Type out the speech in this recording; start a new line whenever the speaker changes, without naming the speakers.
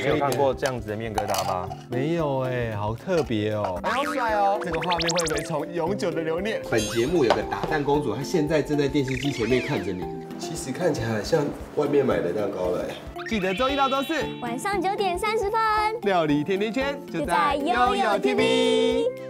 有看过这样子的面疙瘩吧？
没有哎，好特别哦，
好帅哦！这个画面会不会从永久的留念？
本节目有个打蛋公主，她现在正在电视机前面看着你。
其实看起来像外面买的蛋糕了。
记得周一到周四
晚上9点30分，
料理甜甜圈就在
悠悠 TV。